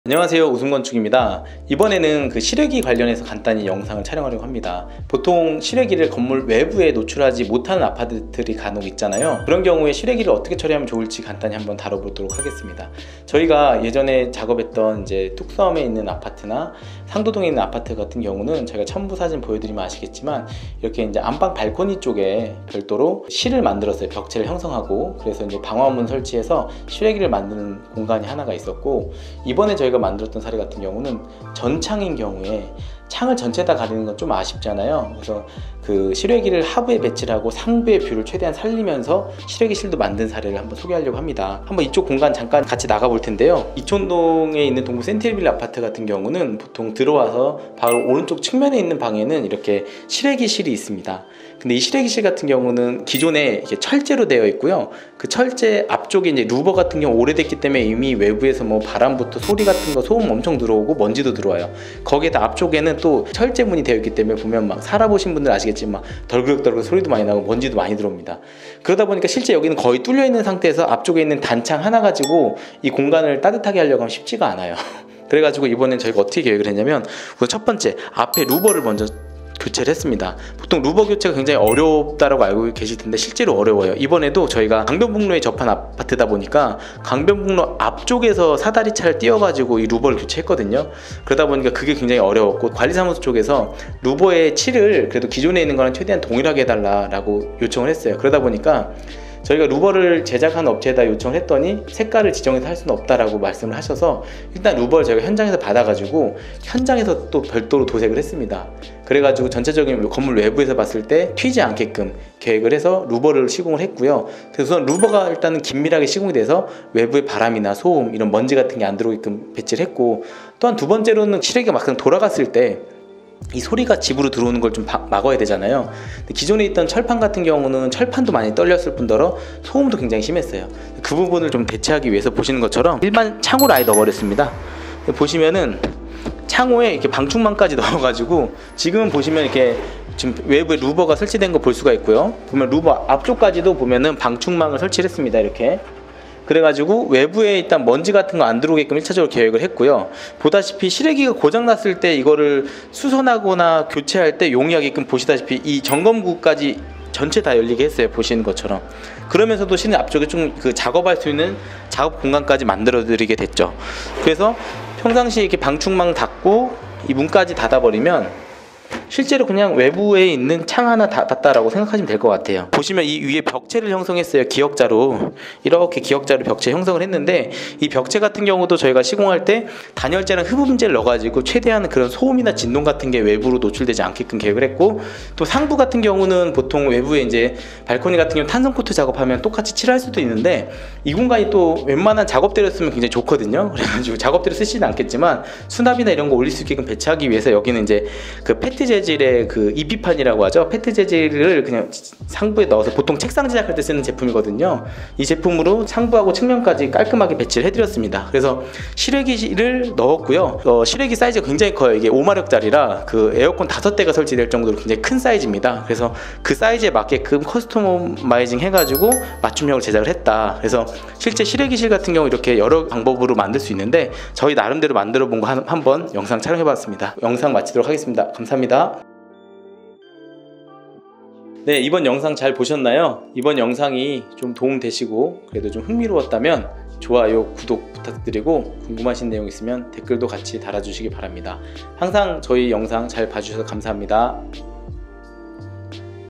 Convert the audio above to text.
안녕하세요, 우승건축입니다. 이번에는 그 실외기 관련해서 간단히 영상을 촬영하려고 합니다. 보통 실외기를 건물 외부에 노출하지 못하는 아파트들이 간혹 있잖아요. 그런 경우에 실외기를 어떻게 처리하면 좋을지 간단히 한번 다뤄보도록 하겠습니다. 저희가 예전에 작업했던 이제 뚝섬에 있는 아파트나 상도동에 있는 아파트 같은 경우는 제가 첨부 사진 보여드리면 아시겠지만 이렇게 이제 안방 발코니 쪽에 별도로 실을 만들었어요. 벽체를 형성하고. 그래서 이제 방화문 설치해서 실외기를 만드는 공간이 하나가 있었고, 이번에 저희가 만들었던 사례 같은 경우는 전창인 경우에 창을 전체 다 가리는 건 좀 아쉽잖아요. 그래서 그 실외기를 하부에 배치를 하고 상부의 뷰를 최대한 살리면서 실외기실도 만든 사례를 한번 소개하려고 합니다. 한번 이쪽 공간 잠깐 같이 나가 볼 텐데요. 이촌동에 있는 동부 센트빌라 아파트 같은 경우는 보통 들어와서 바로 오른쪽 측면에 있는 방에는 이렇게 실외기실이 있습니다. 근데 이 실외기실 같은 경우는 기존에 이렇게 철제로 되어 있고요. 그 철제 앞쪽에 이제 루버 같은 경우 오래됐기 때문에 이미 외부에서 뭐 바람부터 소리 같은 거 소음 엄청 들어오고 먼지도 들어와요. 거기에다 앞쪽에는 또 철제문이 되어 있기 때문에 보면 막 살아보신 분들 아시겠지만 덜그럭덜그럭 소리도 많이 나고 먼지도 많이 들어옵니다. 그러다 보니까 실제 여기는 거의 뚫려 있는 상태에서 앞쪽에 있는 단창 하나 가지고 이 공간을 따뜻하게 하려고 하면 쉽지가 않아요. 그래가지고 이번엔 저희가 어떻게 계획을 했냐면, 우선 첫 번째 앞에 루버를 먼저 교체를 했습니다. 보통 루버 교체가 굉장히 어렵다라고 알고 계실 텐데 실제로 어려워요. 이번에도 저희가 강변북로에 접한 아파트다 보니까 강변북로 앞쪽에서 사다리차를 띄워가지고 이 루버를 교체했거든요. 그러다 보니까 그게 굉장히 어려웠고, 관리사무소 쪽에서 루버의 칠을 그래도 기존에 있는 거랑 최대한 동일하게 해달라고 요청을 했어요. 그러다 보니까 저희가 루버를 제작하는 업체에다 요청을 했더니 색깔을 지정해서 할 수는 없다라고 말씀을 하셔서 일단 루버를 저희가 현장에서 받아가지고 현장에서 또 별도로 도색을 했습니다. 그래가지고 전체적인 건물 외부에서 봤을 때 튀지 않게끔 계획을 해서 루버를 시공을 했고요. 그래서 루버가 일단은 긴밀하게 시공이 돼서 외부의 바람이나 소음 이런 먼지 같은 게 안 들어오게끔 배치를 했고, 또한 두 번째로는 실외기가 막상 돌아갔을 때 이 소리가 집으로 들어오는 걸 좀 막아야 되잖아요. 근데 기존에 있던 철판 같은 경우는 철판도 많이 떨렸을 뿐더러 소음도 굉장히 심했어요. 그 부분을 좀 대체하기 위해서 보시는 것처럼 일반 창호를 아예 넣어버렸습니다. 보시면은 창호에 이렇게 방충망까지 넣어가지고 지금은 보시면 이렇게 지금 외부에 루버가 설치된 거 볼 수가 있고요. 보면 루버 앞쪽까지도 보면은 방충망을 설치를 했습니다. 이렇게. 그래가지고 외부에 일단 먼지 같은 거 안 들어오게끔 1차적으로 계획을 했고요. 보다시피 실외기가 고장났을 때 이거를 수선하거나 교체할 때 용이하게끔 보시다시피 이 점검구까지 전체 다 열리게 했어요. 보시는 것처럼. 그러면서도 실내 앞쪽에 좀 그 작업할 수 있는 작업 공간까지 만들어 드리게 됐죠. 그래서 평상시에 이렇게 방충망 닫고 이 문까지 닫아버리면 실제로 그냥 외부에 있는 창 하나 닫았다라고 생각하시면 될 것 같아요. 보시면 이 위에 벽체를 형성했어요. 기역자로 이렇게 기역자로 벽체 형성을 했는데, 이 벽체 같은 경우도 저희가 시공할 때 단열재랑 흡음재를 넣어가지고 최대한 그런 소음이나 진동 같은 게 외부로 노출되지 않게끔 계획을 했고, 또 상부 같은 경우는 보통 외부에 이제 발코니 같은 경우 탄성 코트 작업하면 똑같이 칠할 수도 있는데 이 공간이 또 웬만한 작업대로 쓰면 굉장히 좋거든요. 그래가지고 작업대로 쓰지는 않겠지만 수납이나 이런 거 올릴 수 있게끔 배치하기 위해서 여기는 이제 그 페트 재질의 그 EP판이라고 하죠. 페트 재질을 그냥 상부에 넣어서 보통 책상 제작할 때 쓰는 제품이거든요. 이 제품으로 상부하고 측면까지 깔끔하게 배치를 해드렸습니다. 그래서 실외기를 넣었고요. 실외기 사이즈가 굉장히 커요. 이게 5마력짜리라 그 에어컨 5대가 설치될 정도로 굉장히 큰 사이즈입니다. 그래서 그 사이즈에 맞게끔 커스터마이징 해가지고 맞춤형으로 제작을 했다. 그래서 실제 실외기실 같은 경우 이렇게 여러 방법으로 만들 수 있는데 저희 나름대로 만들어 본 거 한번 영상 촬영해봤습니다. 영상 마치도록 하겠습니다. 감사합니다. 네, 이번 영상 잘 보셨나요? 이번 영상이 좀 도움되시고 그래도 좀 흥미로웠다면 좋아요, 구독 부탁드리고 궁금하신 내용 있으면 댓글도 같이 달아주시기 바랍니다. 항상 저희 영상 잘 봐주셔서 감사합니다.